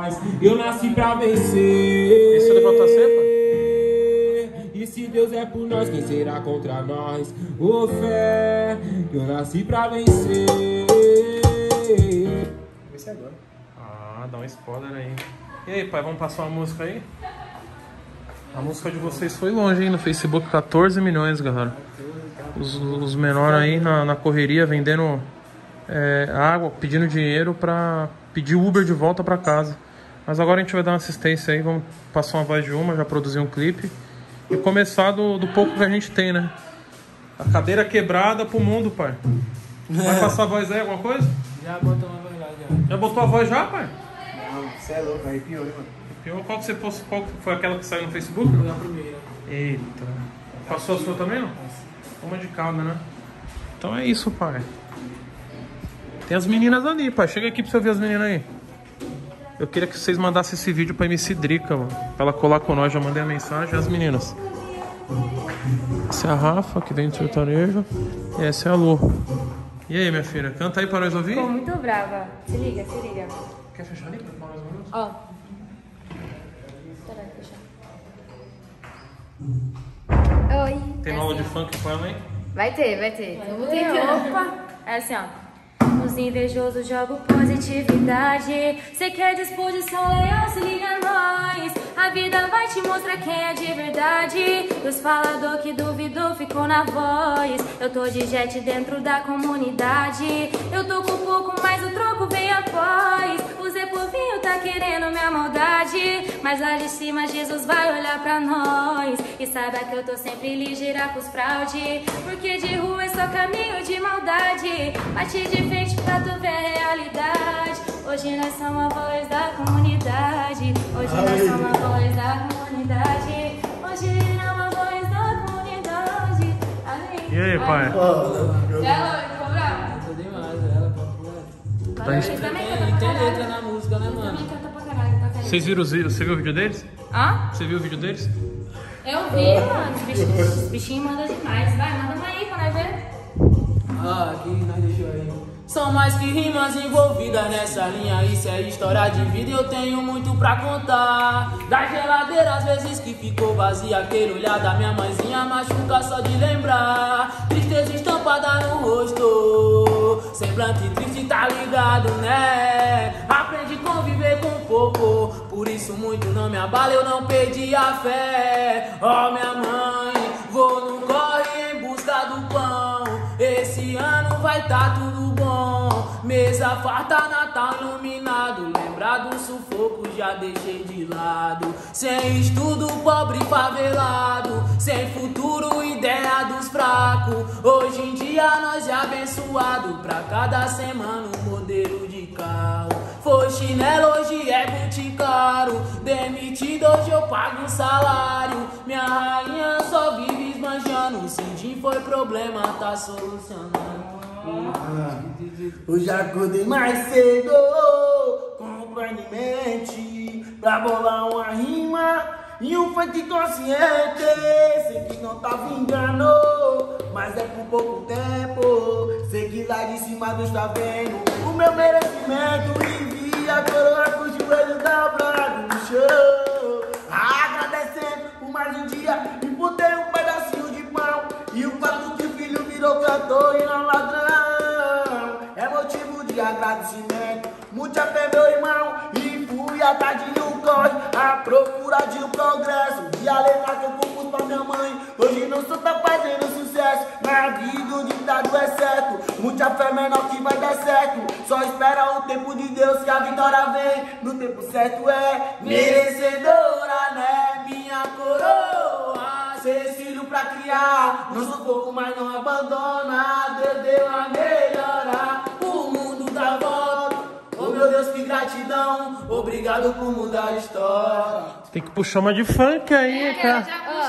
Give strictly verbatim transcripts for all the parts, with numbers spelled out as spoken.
nós. Eu nasci pra vencer. E se levantar cepa? E se Deus é por nós, quem será contra nós? Ô fé, eu nasci pra vencer. Vai ser agora. Ah, dá um spoiler aí. E aí, pai, vamos passar uma música aí? A música de vocês foi longe, hein? No Facebook, quatorze milhões, galera. Os, os menores aí na, na correria, vendendo é, água, pedindo dinheiro pra pedir Uber de volta pra casa. Mas agora a gente vai dar uma assistência aí, vamos passar uma voz de uma, já produzir um clipe. E começar do, do pouco que a gente tem, né? A cadeira quebrada pro mundo, pai. Vai passar a voz aí, alguma coisa? Já botou uma voz lá, já. Já botou a voz já, pai? Não, você é louco, arrepiou, hein, mano? Arrepiou? Qual que você postou? Qual que foi aquela que saiu no Facebook? Foi a primeira. Eita. Passou a sua também, não? Uma de cada, né? Então é isso, pai. Tem as meninas ali, pai. Chega aqui pra você ver as meninas aí. Eu queria que vocês mandassem esse vídeo pra M C Drica, mano. Pra ela colar com nós, já mandei a mensagem. As meninas. Essa é a Rafa, que vem do sertanejo. E essa é a Lu. E aí, minha filha? Canta aí pra nós ouvir? Ficou muito brava. Se liga, se liga. Quer fechar ali pra nós ouvir? Ó. Espera, fechar. Oi. Tem é aula assim, de ó. funk com ela, hein? Vai ter, vai ter. Vamos ter. Opa. É assim, ó. Os invejosos jogam positividade. Cê quer disposição, leão, se liga a nós. A vida vai te mostrar quem é de verdade. Os falador que duvidou ficou na voz. Eu tô de jet dentro da comunidade. Eu tô com pouco, mas o troco vem após. O Zé Povinho tá querendo minha maldade, mas lá de cima Jesus vai olhar pra nós. E saiba que eu tô sempre ligeira com os fraude, porque de rua é só caminho de maldade. Bate de frente pra tu ver a realidade. Hoje nós somos a voz da comunidade. Hoje nós somos a voz da comunidade. Hoje nós somos a voz da comunidade. Aí. E aí, pai? Ela ficou brava? Tô demais, ela, pô. Tá Mas vocês também cantam Tem, pra tem caralho. letra na música, né, Vocês mano? também cantam pra caralho, pra caralho. Vocês viram os vídeos? Você viu o vídeo deles? Hã? Você viu o vídeo deles? Eu vi, mano. Os bichinhos, os bichinhos mandam demais. Vai, manda uma aí pra nós ver. Ah, aqui nós deixou aí. São mais que rimas envolvidas nessa linha. Isso é história de vida e eu tenho muito pra contar. Da geladeira às vezes que ficou vazia. Aquele olhar da minha mãezinha machuca só de lembrar. Tristeza estampada no rosto, semblante triste, tá ligado, né? Aprende a conviver com pouco, por isso muito não me abala, eu não perdi a fé. Ó, oh, minha mãe, vou no corre em busca do pão. Esse ano vai tá tudo bom. Mesa farta, Natal iluminado. Lembrar do sufoco já deixei de lado. Sem estudo, pobre favelado. Sem futuro, ideia dos fracos. Hoje em dia nós é abençoado. Pra cada semana um modelo de carro. Foi chinelo, hoje é boticário. Demitido, hoje eu pago um salário. Minha rainha só vive esbanjando. Se din foi problema, tá solucionando. Ah, hoje acordei mais cedo, com pé de mente, pra bolar uma rima e um funk consciente. Sei que não tá vingando, mas é por pouco tempo. Sei que lá de cima Deus tá vendo o meu merecimento. E vi a coroa com os joelhos dobrados no chão, agradecendo por mais um dia e por ter um pedacinho de pão. E o fato que o filho virou cantor e não ladrão é motivo de agradecimento. Muita fé, meu irmão, e fui atrás de um corre à procura de um progresso. De a letra que eu compus pra minha mãe, hoje não sou tá fazendo sucesso. Na vida o ditado é certo, muita fé, menor, que vai dar certo. Só espera o tempo de Deus que a vitória vem. No tempo certo é merecedora, né? Minha coroa, ser filho pra criar, não sou pouco, mas não abandona. Deus deu a melhorar, o mundo dá volta. Oh meu Deus, que gratidão, obrigado por mudar a história. Tem que puxar uma de funk aí, cara.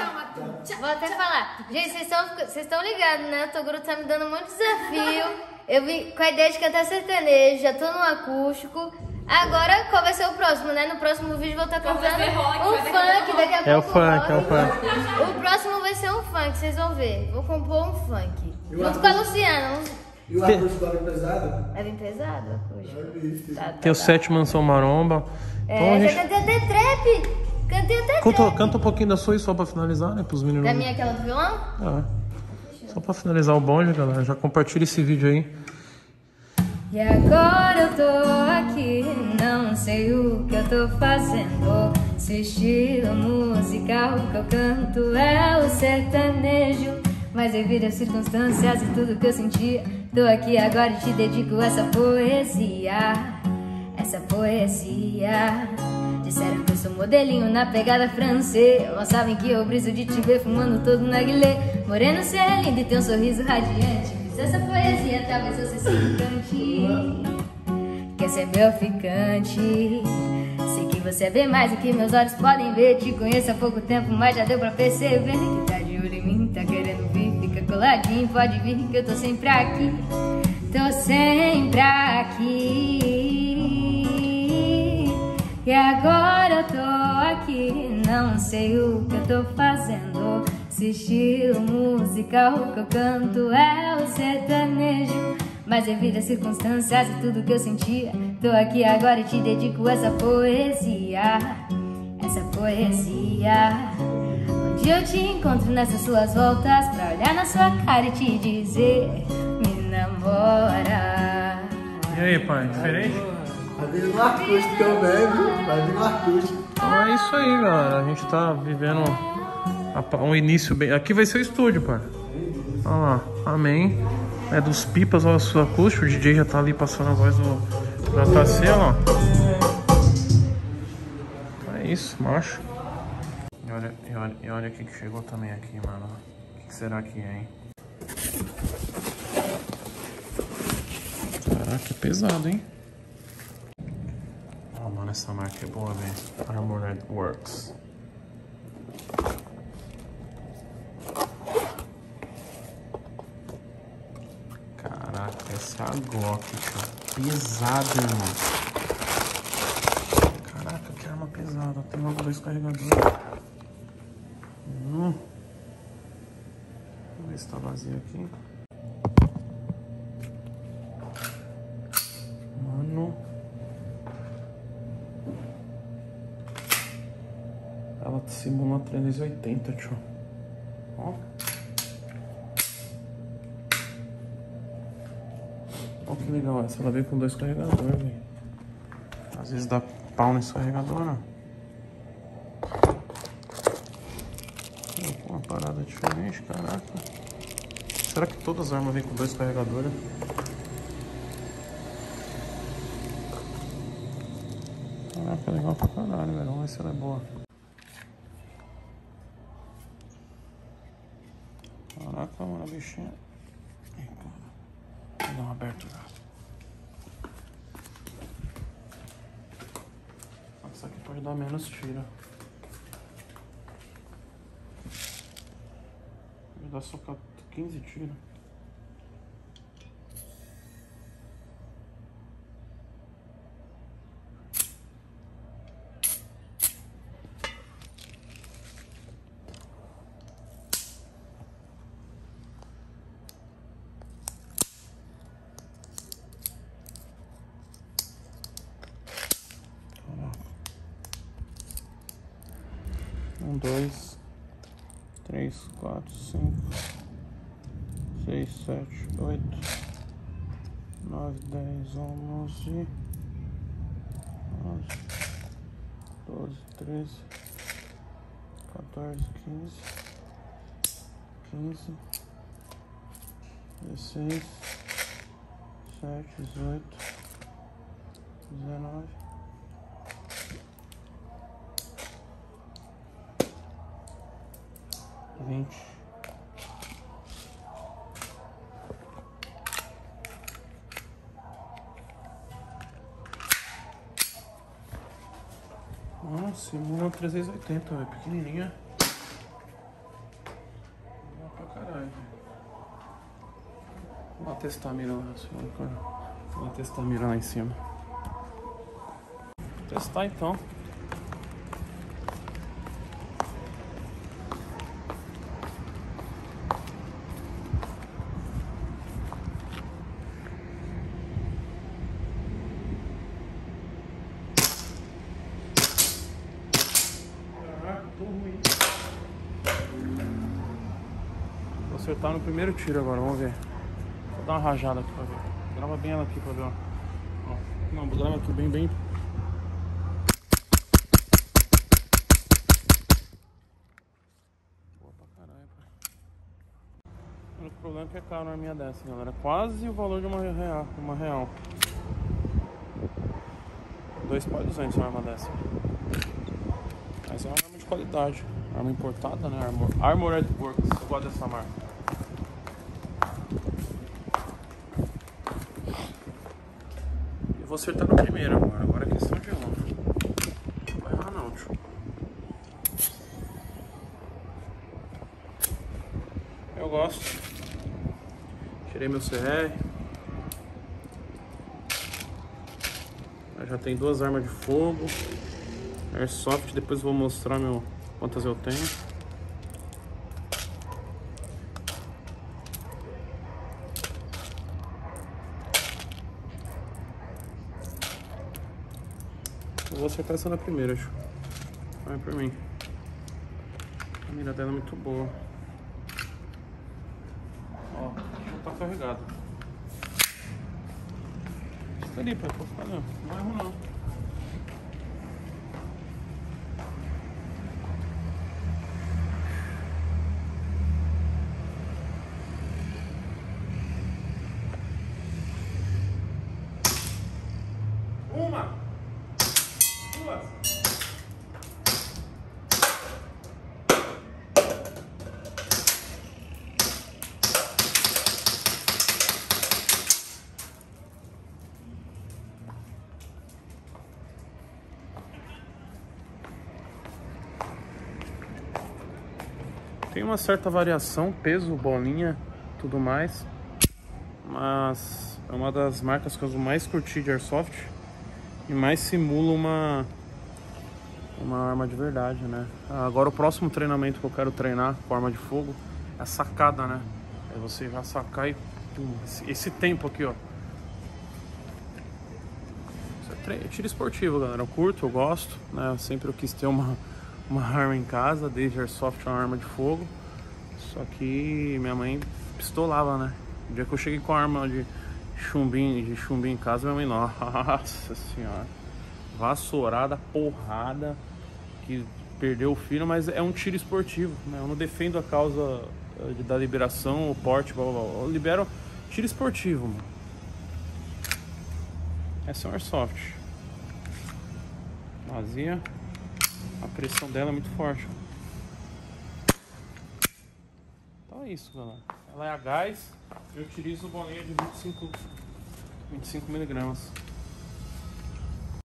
Vou até falar. Gente, vocês estão vocês estão ligados, né? O Toguro tá me dando muito desafio. Eu vim com a ideia de cantar sertanejo, já tô no acústico. Agora, qual vai ser o próximo, né? No próximo vídeo vou estar cantando um funk, daqui a pouco. É o funk, é o funk. O próximo vai ser um funk, vocês vão ver. Vou compor um funk. Junto com a Luciana. E o acústico vai vir pesado? É bem pesado o acústico. Tá, tá, Tem o tá. Sete Mansão Maromba. É, Então, já cantei até trap. Cantei até Canta, trap. canta um pouquinho da sua aí só pra finalizar, né? Pros meninos. Da minha, aquela do violão? É. Só pra finalizar o bonde, galera. Já compartilha esse vídeo aí. E agora eu tô aqui, não sei o que eu tô fazendo. Esse estilo musical que eu canto é o sertanejo. Mas devido às circunstâncias e tudo que eu sentia, tô aqui agora e te dedico essa poesia. Essa poesia. Disseram que eu sou modelinho na pegada francês. Não sabem que eu briso de te ver fumando todo na guilê. Moreno, cê é lindo e tem um sorriso radiante. Fiz essa poesia, talvez você se encante. Quer ser meu ficante? Sei que você é bem mais do que meus olhos podem ver. Te conheço há pouco tempo, mas já deu pra perceber que tá de olho em mim, tá querendo vir. Fica coladinho, pode vir que eu tô sempre aqui. Tô sempre aqui. E agora eu tô aqui, não sei o que eu tô fazendo. Esse estilo musical que eu canto é o sertanejo. Mas devido às circunstâncias e tudo que eu sentia, tô aqui agora e te dedico essa poesia. Essa poesia. Onde eu te encontro nessas suas voltas, pra olhar na sua cara e te dizer: me namora. E aí, pai? Diferente? Vai vir no acústico também, viu? Vai vir no acústico. Então é isso aí, galera. A gente tá vivendo um início bem... Aqui vai ser o estúdio, pai. Olha lá. Amém. É dos pipas, olha o seu acústico. O D J já tá ali passando a voz do J C, ó. É isso, macho. E olha, e olha, e olha quem que chegou também aqui, mano. O que será que é, hein? Caraca, é pesado, hein? Ah, mano, essa marca é boa, velho. Armored Works. Caraca, essa é a Glock, cara. Pesada, irmão. Caraca, que arma pesada. Tem logo dois carregadores. Hum. Vamos ver se tá vazio aqui. Mano. Ela simula trezentos e oitenta, tio. Ó. Ó que legal essa. Ela veio com dois carregadores, velho. Às vezes dá pau nesse carregador, ó. Uma parada diferente, caraca. Será que todas as armas vêm com dois carregadores? Caraca, legal pra caralho, velho. Vamos ver se ela é boa. Caraca, mano, a bichinha. Ai, cara. Vou dar uma abertura. Isso aqui pode dar menos tiro. Vai dar só quinze tiros. Um, dois, três, quatro, cinco, seis, sete, oito, nove, dez, onze, onze, doze, treze, quatorze, quinze, quinze, dezesseis, dezessete, dezoito, dezenove. vinte. Ah, simula trezentos e oitenta, é pequenininha. Boa pra caralho. Vou lá testar a mira lá, vou lá testar a mira lá em cima. Vou testar então. muito ruim. Vou acertar no primeiro tiro agora, vamos ver. Vou dar uma rajada aqui pra ver. Grava bem ela aqui pra ver, ó. Ó. Não, grava aqui bem, bem. Boa pra caralho, pai. O único problema é que é caro uma arminha dessa, galera. Quase o valor de uma real. Uma real. dois mil e duzentos uma arma dessa. Mas é uma arma de qualidade. Arma importada, né? Armor, Armored Works. Eu gosto dessa marca. Eu vou acertar no primeiro agora. Agora é questão de honra. Não vai errar não, tio. Eu gosto. Tirei meu C R. Eu já tem duas armas de fogo. Airsoft, depois vou mostrar meu, quantas eu tenho. Eu vou acertar essa na primeira, acho. Vai por mim. A mira dela é muito boa. Ó, não tá carregado. Fica ali, pai, pode ficar não. Não erro não. Uma, duas. Tem uma certa variação, peso, bolinha, tudo mais, mas é uma das marcas que eu mais curti de Airsoft e mais simula uma uma arma de verdade, né? Agora o próximo treinamento que eu quero treinar com arma de fogo é a sacada, né? É você já sacar e pum, esse, esse tempo aqui, ó. Isso é treino, tiro esportivo, galera. Eu curto, eu gosto, né? Eu sempre eu quis ter uma uma arma em casa, desde Airsoft uma arma de fogo. Só que minha mãe pistolava, né? O dia que eu cheguei com a arma de chumbinho, de chumbinho em casa, minha mãe, nossa senhora, vassourada, porrada, que perdeu o filho, mas é um tiro esportivo, né? Eu não defendo a causa de, da liberação, o porte, blá, blá, blá. Eu libero tiro esportivo, mano. Essa é um Airsoft. Vazia. A pressão dela é muito forte. Então é isso, galera. Ela é a gás. Eu utilizo bolinha de vinte e cinco miligramas.